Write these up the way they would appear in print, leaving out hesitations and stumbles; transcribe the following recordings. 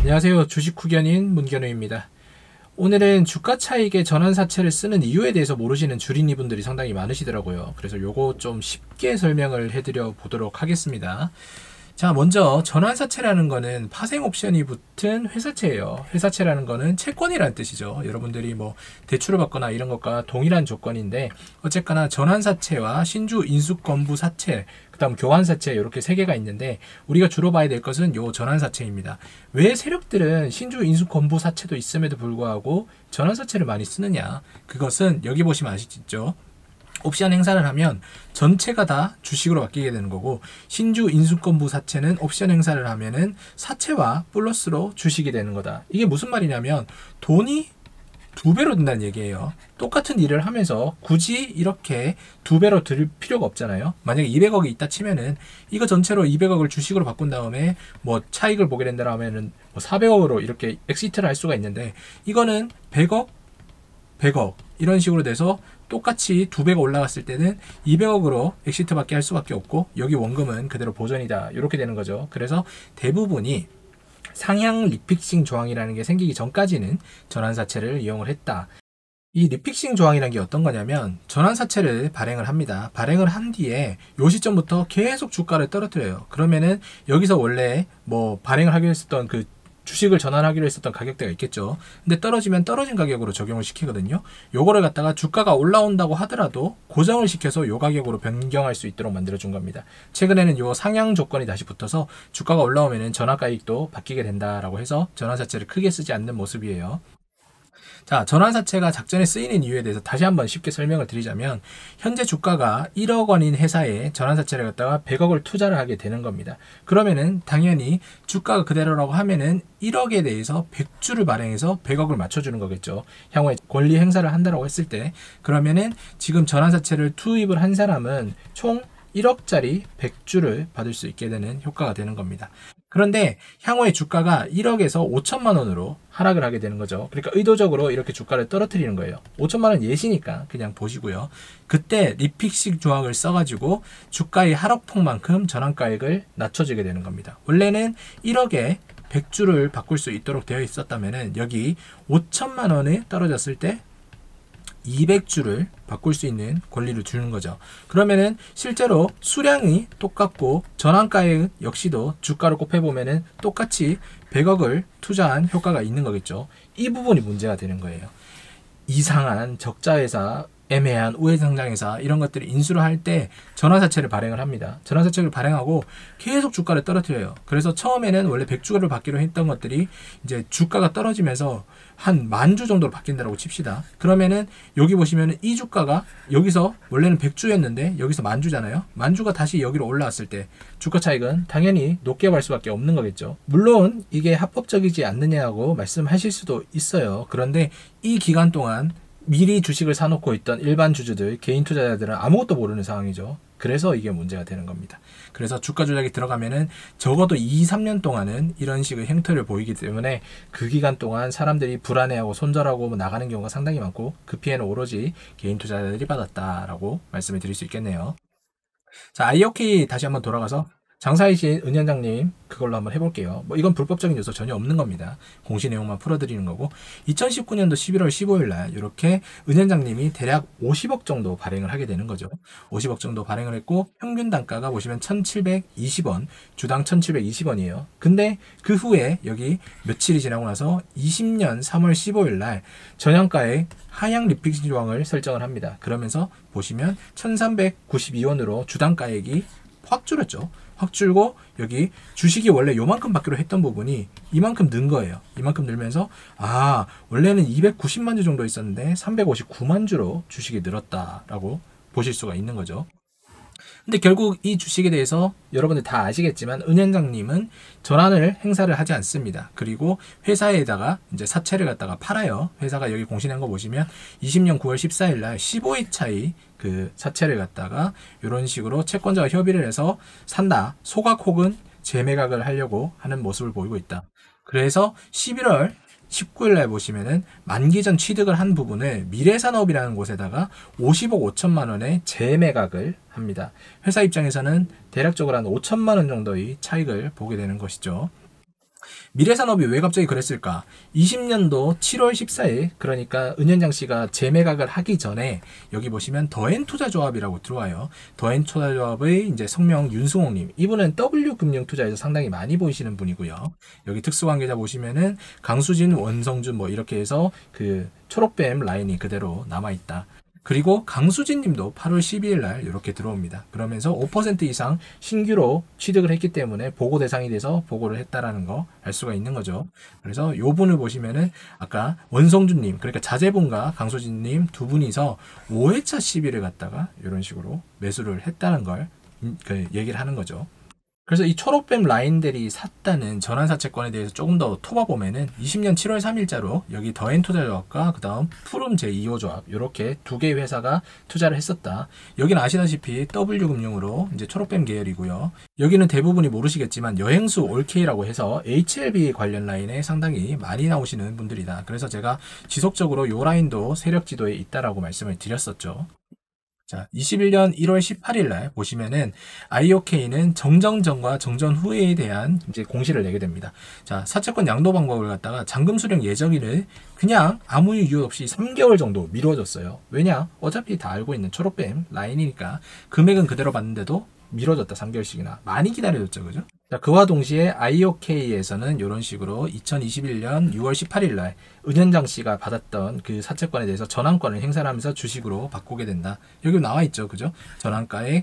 안녕하세요. 주식 후견인 문견우입니다. 오늘은 주가 차익의 전환사채를 쓰는 이유에 대해서 모르시는 주린이분들이 상당히 많으시더라고요. 그래서 요거 좀 쉽게 설명을 해드려 보도록 하겠습니다. 자, 먼저 전환사채라는 거는 파생옵션이 붙은 회사채예요. 회사채라는 거는 채권이라는 뜻이죠. 여러분들이 뭐 대출을 받거나 이런 것과 동일한 조건인데, 어쨌거나 전환사채와 신주 인수권부사채, 그 다음 교환사채, 이렇게 세 개가 있는데 우리가 주로 봐야 될 것은 요 전환사채입니다. 왜 세력들은 신주 인수권부사채도 있음에도 불구하고 전환사채를 많이 쓰느냐? 그것은 여기 보시면 아시죠? 옵션 행사를 하면 전체가 다 주식으로 바뀌게 되는 거고, 신주 인수권부 사채는 옵션 행사를 하면은 사채와 플러스로 주식이 되는 거다. 이게 무슨 말이냐면 돈이 두 배로 든다는 얘기예요. 똑같은 일을 하면서 굳이 이렇게 두 배로 들 필요가 없잖아요. 만약에 200억이 있다 치면은 이거 전체로 200억을 주식으로 바꾼 다음에 뭐 차익을 보게 된다 하면은 뭐 400억으로 이렇게 엑시트를 할 수가 있는데, 이거는 100억 100억 이런 식으로 돼서 똑같이 두 배가 올라갔을 때는 200억으로 엑시트 받게 할 수밖에 없고, 여기 원금은 그대로 보존이다, 이렇게 되는 거죠. 그래서 대부분이 상향 리픽싱 조항이라는 게 생기기 전까지는 전환사채를 이용을 했다. 이 리픽싱 조항이라는 게 어떤 거냐면, 전환사채를 발행을 합니다. 발행을 한 뒤에 요 시점부터 계속 주가를 떨어뜨려요. 그러면은 여기서 원래 뭐 발행을 하기로 했었던 그 주식을 전환하기로 했었던 가격대가 있겠죠. 근데 떨어지면 떨어진 가격으로 적용을 시키거든요. 요거를 갖다가 주가가 올라온다고 하더라도 고정을 시켜서 요 가격으로 변경할 수 있도록 만들어준 겁니다. 최근에는 요 상향 조건이 다시 붙어서 주가가 올라오면은 전환가액도 바뀌게 된다라고 해서 전환사채를 크게 쓰지 않는 모습이에요. 자, 전환사채가 작전에 쓰이는 이유에 대해서 다시 한번 쉽게 설명을 드리자면, 현재 주가가 1억 원인 회사에 전환사채를 갖다가 100억을 투자를 하게 되는 겁니다. 그러면은 당연히 주가가 그대로라고 하면은 1억에 대해서 100주를 발행해서 100억을 맞춰주는 거겠죠. 향후에 권리 행사를 한다라고 했을 때, 그러면은 지금 전환사채를 투입을 한 사람은 총 1억짜리 100주를 받을 수 있게 되는 효과가 되는 겁니다. 그런데 향후에 주가가 1억에서 5천만 원으로 하락을 하게 되는 거죠. 그러니까 의도적으로 이렇게 주가를 떨어뜨리는 거예요. 5천만 원 예시니까 그냥 보시고요. 그때 리픽싱 조항을 써가지고 주가의 하락폭만큼 전환가액을 낮춰주게 되는 겁니다. 원래는 1억에 100주를 바꿀 수 있도록 되어 있었다면은 여기 5천만 원에 떨어졌을 때 200주를 바꿀 수 있는 권리를 주는 거죠. 그러면은 실제로 수량이 똑같고 전환가액 역시도 주가를 곱해보면은 똑같이 100억을 투자한 효과가 있는 거겠죠. 이 부분이 문제가 되는 거예요. 이상한 적자회사, 애매한 우회상장회사, 이런 것들을 인수를 할 때 전환사채를 발행을 합니다. 전환사채를 발행하고 계속 주가를 떨어뜨려요. 그래서 처음에는 원래 100주를 받기로 했던 것들이 이제 주가가 떨어지면서 한 10,000주 정도로 바뀐다고 칩시다. 그러면은 여기 보시면은 이 주가가 여기서 원래는 100주였는데 여기서 10,000주잖아요. 10,000주가 다시 여기로 올라왔을 때 주가 차익은 당연히 높게 갈 수밖에 없는 거겠죠. 물론 이게 합법적이지 않느냐고 말씀하실 수도 있어요. 그런데 이 기간 동안 미리 주식을 사놓고 있던 일반 주주들, 개인 투자자들은 아무것도 모르는 상황이죠. 그래서 이게 문제가 되는 겁니다. 그래서 주가 조작이 들어가면은 적어도 2, 3년 동안은 이런 식의 행태를 보이기 때문에 그 기간 동안 사람들이 불안해하고 손절하고 나가는 경우가 상당히 많고, 그 피해는 오로지 개인 투자자들이 받았다라고 말씀을 드릴 수 있겠네요. 자, IOK 다시 한번 돌아가서 장사이신 은현장님 그걸로 한번 해볼게요. 뭐 이건 불법적인 요소 전혀 없는 겁니다. 공시 내용만 풀어드리는 거고, 2019년도 11월 15일 날 이렇게 은현장님이 대략 50억 정도 발행을 하게 되는 거죠. 50억 정도 발행을 했고 평균 단가가 보시면 1,720원, 주당 1,720원이에요. 근데 그 후에 여기 며칠이 지나고 나서 20년 3월 15일 날 전환가액 하향 리픽싱 조항을 설정을 합니다. 그러면서 보시면 1,392원으로 주당가액이 확 줄었죠. 확 줄고 여기 주식이 원래 요만큼 받기로 했던 부분이 이만큼 는 거예요. 이만큼 늘면서 원래는 290만 주 정도 있었는데 359만 주로 주식이 늘었다라고 보실 수가 있는 거죠. 근데 결국 이 주식에 대해서 여러분들 다 아시겠지만 은현장님은 전환을 행사를 하지 않습니다. 그리고 회사에다가 이제 사채를 갖다가 팔아요. 회사가 여기 공시낸 거 보시면 20년 9월 14일 날 15회 차이 그 사채를 갖다가 이런 식으로 채권자와 협의를 해서 산다. 소각 혹은 재매각을 하려고 하는 모습을 보이고 있다. 그래서 11월 19일 날 보시면은 만기 전 취득을 한 부분을 미래산업이라는 곳에다가 50억 5천만 원의 재매각을 합니다. 회사 입장에서는 대략적으로 한 5천만 원 정도의 차익을 보게 되는 것이죠. 미래산업이 왜 갑자기 그랬을까? 20년도 7월 14일, 그러니까 은현장 씨가 재매각을 하기 전에 여기 보시면 더엔투자조합이라고 들어와요. 더엔투자조합의 이제 성명 윤승옥님, 이분은 W금융투자에서 상당히 많이 보이시는 분이고요. 여기 특수관계자 보시면은 강수진, 원성준 뭐 이렇게 해서 그 초록뱀 라인이 그대로 남아있다. 그리고 강수진 님도 8월 12일 날 이렇게 들어옵니다. 그러면서 5% 이상 신규로 취득을 했기 때문에 보고 대상이 돼서 보고를 했다라는 거 알 수가 있는 거죠. 그래서 요 분을 보시면은 아까 원성준 님, 그러니까 자재분과 강수진 님 두 분이서 5회차 시비를 갖다가 이런 식으로 매수를 했다는 걸 얘기를 하는 거죠. 그래서 이 초록뱀 라인들이 샀다는 전환사채권에 대해서 조금 더 토봐보면은 20년 7월 3일자로 여기 더엔투자조합과 그 다음 푸름 제2호조합 이렇게 두 개의 회사가 투자를 했었다. 여기는 아시다시피 W금융으로 이제 초록뱀 계열이고요. 여기는 대부분이 모르시겠지만 여행수 올케이라고 해서 HLB 관련 라인에 상당히 많이 나오시는 분들이다. 그래서 제가 지속적으로 요 라인도 세력 지도에 있다라고 말씀을 드렸었죠. 자, 21년 1월 18일 날 보시면은 IOK는 정정 전과 정전 후에 대한 이제 공시를 내게 됩니다. 자, 사채권 양도 방법을 갖다가 잔금 수령 예정일을 그냥 아무 이유 없이 3개월 정도 미뤄줬어요. 왜냐? 어차피 다 알고 있는 초록뱀 라인이니까 금액은 그대로 받는데도 미뤄졌다. 3개월씩이나 많이 기다려줬죠, 그죠? 자, 그와 동시에 IOK에서는 이런 식으로 2021년 6월 18일 날 은현장 씨가 받았던 그 사채권에 대해서 전환권을 행사하면서 주식으로 바꾸게 된다. 여기 나와 있죠, 그죠? 전환가에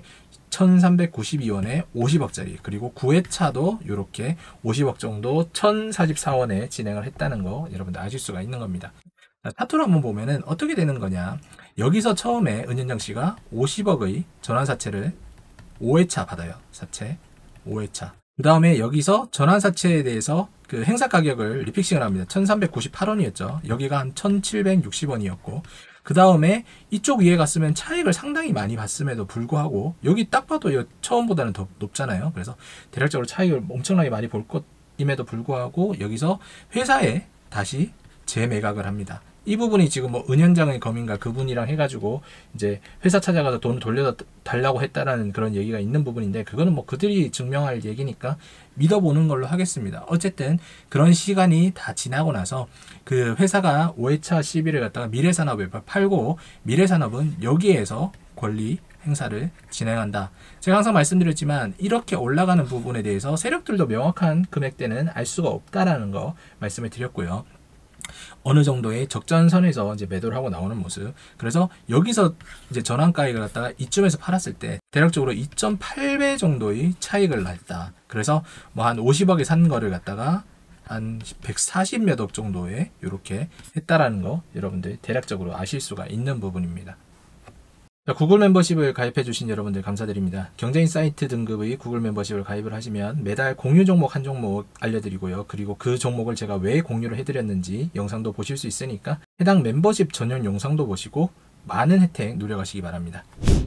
1392원에 50억짜리, 그리고 9회차도 이렇게 50억 정도 1044원에 진행을 했다는 거 여러분들 아실 수가 있는 겁니다. 자, 차트로 한번 보면은 어떻게 되는 거냐. 여기서 처음에 은현장 씨가 50억의 전환사채를 5회차 받아요. 사채 5회차. 그 다음에 여기서 전환사채에 대해서 그 행사 가격을 리픽싱을 합니다. 1398원이었죠. 여기가 한 1760원이었고, 그 다음에 이쪽 위에 갔으면 차익을 상당히 많이 봤음에도 불구하고 여기 딱 봐도 처음보다는 더 높잖아요. 그래서 대략적으로 차익을 엄청나게 많이 볼 것임에도 불구하고 여기서 회사에 다시 재매각을 합니다. 이 부분이 지금 뭐 은현장의 검인가 그분이랑 해가지고 이제 회사 찾아가서 돈을 돌려달라고 했다라는 그런 얘기가 있는 부분인데, 그거는 뭐 그들이 증명할 얘기니까 믿어보는 걸로 하겠습니다. 어쨌든 그런 시간이 다 지나고 나서 그 회사가 5회차 시비를 갖다가 미래산업에 팔고, 미래산업은 여기에서 권리 행사를 진행한다. 제가 항상 말씀드렸지만 이렇게 올라가는 부분에 대해서 세력들도 명확한 금액대는 알 수가 없다라는 거 말씀을 드렸고요. 어느 정도의 적전선에서 이제 매도를 하고 나오는 모습. 그래서 여기서 이제 전환가액을 갖다가 이쯤에서 팔았을 때 대략적으로 2.8배 정도의 차익을 났다. 그래서 뭐 한 50억에 산 거를 갖다가 한 140몇 억 정도에 이렇게 했다라는 거 여러분들 대략적으로 아실 수가 있는 부분입니다. 자, 구글 멤버십을 가입해 주신 여러분들 감사드립니다. 경제인사이트 등급의 구글 멤버십을 가입을 하시면 매달 공유 종목 한 종목 알려드리고요. 그리고 그 종목을 제가 왜 공유를 해드렸는지 영상도 보실 수 있으니까 해당 멤버십 전용 영상도 보시고 많은 혜택 누려가시기 바랍니다.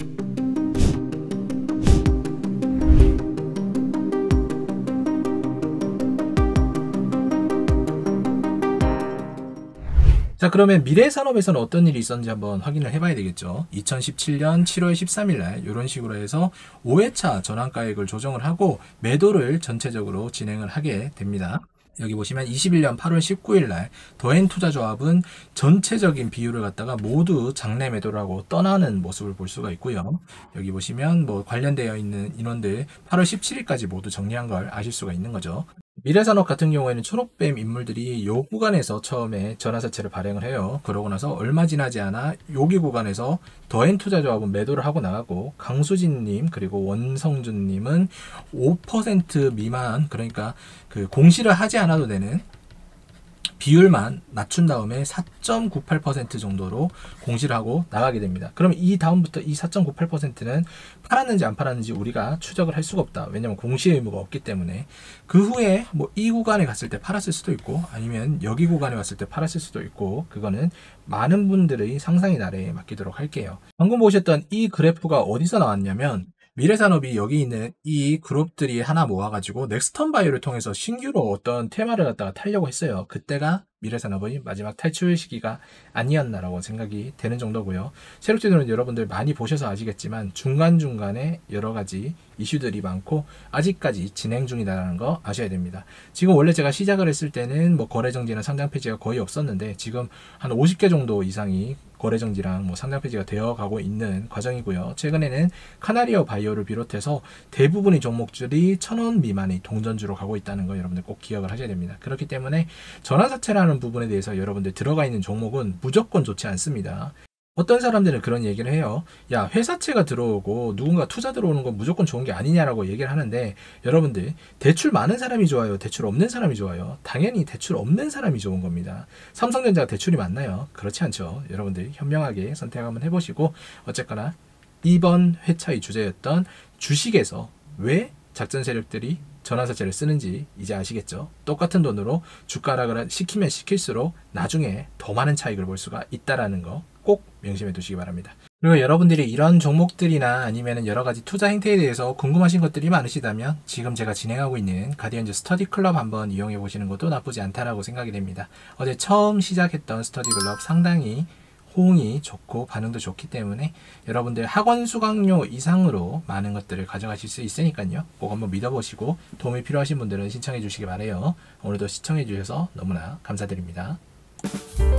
자, 그러면 미래산업에서는 어떤 일이 있었는지 한번 확인을 해봐야 되겠죠. 2017년 7월 13일 날 이런 식으로 해서 5회차 전환가액을 조정을 하고 매도를 전체적으로 진행을 하게 됩니다. 여기 보시면 21년 8월 19일 날 더엔투자조합은 전체적인 비율을 갖다가 모두 장내 매도를 하고 떠나는 모습을 볼 수가 있고요. 여기 보시면 뭐 관련되어 있는 인원들 8월 17일까지 모두 정리한 걸 아실 수가 있는 거죠. 미래산업 같은 경우에는 초록뱀 인물들이 이 구간에서 처음에 전환사채를 발행을 해요. 그러고 나서 얼마 지나지 않아 여기 구간에서 더엔투자조합은 매도를 하고 나가고, 강수진님 그리고 원성준님은 5% 미만, 그러니까 그 공시를 하지 않아도 되는 비율만 낮춘 다음에 4.98% 정도로 공시를 하고 나가게 됩니다. 그럼 이 다음부터 이 4.98%는 팔았는지 안 팔았는지 우리가 추적을 할 수가 없다. 왜냐하면 공시 의무가 없기 때문에. 그 후에 뭐 이 구간에 갔을 때 팔았을 수도 있고 아니면 여기 구간에 왔을 때 팔았을 수도 있고, 그거는 많은 분들의 상상의 나래에 맡기도록 할게요. 방금 보셨던 이 그래프가 어디서 나왔냐면 미래산업이 여기 있는 이 그룹들이 하나 모아가지고 넥스턴 바이오를 통해서 신규로 어떤 테마를 갖다가 타려고 했어요. 그때가 미래산업의 마지막 탈출 시기가 아니었나라고 생각이 되는 정도고요. 세력주들은 여러분들 많이 보셔서 아시겠지만 중간중간에 여러 가지 이슈들이 많고 아직까지 진행 중이다라는 거 아셔야 됩니다. 지금 원래 제가 시작을 했을 때는 뭐 거래 정지나 상장 폐지가 거의 없었는데 지금 한 50개 정도 이상이 거래 정지랑 뭐 상장 폐지가 되어 가고 있는 과정이고요. 최근에는 카나리어 바이오를 비롯해서 대부분의 종목들이 1,000원 미만의 동전주로 가고 있다는 거 여러분들 꼭 기억을 하셔야 됩니다. 그렇기 때문에 전환사채라는 부분에 대해서 여러분들 들어가 있는 종목은 무조건 좋지 않습니다. 어떤 사람들은 그런 얘기를 해요. 야, 회사채가 들어오고 누군가 투자 들어오는 건 무조건 좋은 게 아니냐라고 얘기를 하는데 여러분들 대출 많은 사람이 좋아요? 대출 없는 사람이 좋아요? 당연히 대출 없는 사람이 좋은 겁니다. 삼성전자가 대출이 많나요? 그렇지 않죠. 여러분들 현명하게 선택 한번 해보시고 어쨌거나 이번 회차의 주제였던 주식에서 왜 작전 세력들이 전환사채를 쓰는지 이제 아시겠죠? 똑같은 돈으로 주가 하락을 시키면 시킬수록 나중에 더 많은 차익을 볼 수가 있다라는 거 꼭 명심해 두시기 바랍니다. 그리고 여러분들이 이런 종목들이나 아니면 여러 가지 투자 행태에 대해서 궁금하신 것들이 많으시다면 지금 제가 진행하고 있는 가디언즈 스터디 클럽 한번 이용해 보시는 것도 나쁘지 않다라고 생각이 됩니다. 어제 처음 시작했던 스터디 클럽 상당히 호응이 좋고 반응도 좋기 때문에 여러분들 학원 수강료 이상으로 많은 것들을 가져가실 수 있으니까요. 꼭 한번 믿어보시고 도움이 필요하신 분들은 신청해 주시기 바라요. 오늘도 시청해 주셔서 너무나 감사드립니다.